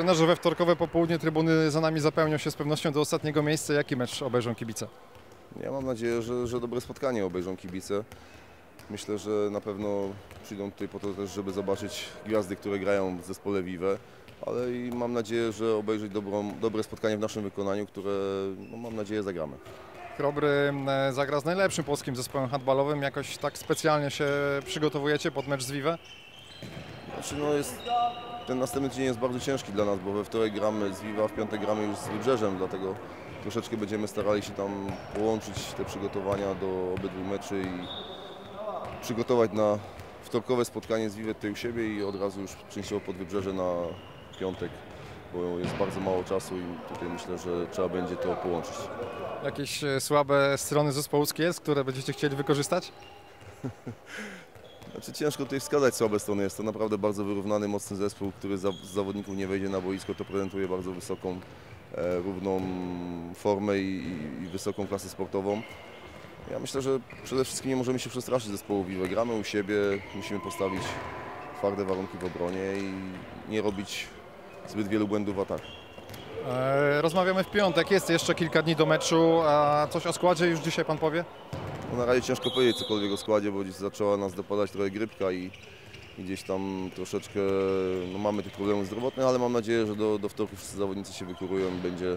trenerze, we wtorkowe popołudnie trybuny za nami zapełnią się z pewnością do ostatniego miejsca. Jaki mecz obejrzą kibice? Ja mam nadzieję, że dobre spotkanie obejrzą kibice. Myślę, że na pewno przyjdą tutaj po to też, żeby zobaczyć gwiazdy, które grają w zespole Vive, ale i mam nadzieję, że obejrzeć dobre spotkanie w naszym wykonaniu, które mam nadzieję zagramy. Chrobry zagra z najlepszym polskim zespołem handbalowym. Jakoś tak specjalnie się przygotowujecie pod mecz z Vive? Znaczy, ten następny tydzień jest bardzo ciężki dla nas, bo we wtorek gramy z Vive, a w piątek gramy już z Wybrzeżem, dlatego troszeczkę będziemy starali się tam połączyć te przygotowania do obydwu meczy i przygotować na wtorkowe spotkanie z Vive tutaj u siebie i od razu już częściowo pod Wybrzeże na piątek, bo jest bardzo mało czasu i tutaj myślę, że trzeba będzie to połączyć. Jakieś słabe strony zespołu Skielc, które będziecie chcieli wykorzystać? Znaczy, ciężko tutaj wskazać słabe strony. Jest to naprawdę bardzo wyrównany, mocny zespół, który z zawodników nie wejdzie na boisko, to prezentuje bardzo wysoką, równą formę i wysoką klasę sportową. Ja myślę, że przede wszystkim nie możemy się przestraszyć zespołu Vive. Gramy u siebie, musimy postawić twarde warunki w obronie i nie robić zbyt wielu błędów w ataku. Rozmawiamy w piątek, jest jeszcze kilka dni do meczu, a coś o składzie już dzisiaj pan powie? No, na razie ciężko powiedzieć cokolwiek o składzie, bo gdzieś zaczęła nas dopadać trochę grypka i gdzieś tam troszeczkę mamy tych problemów zdrowotnych, ale mam nadzieję, że do wtorku wszyscy zawodnicy się wykurują i będzie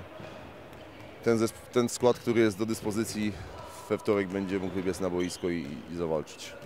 ten skład, który jest do dyspozycji we wtorek, będzie mógł wybiec na boisko i zawalczyć.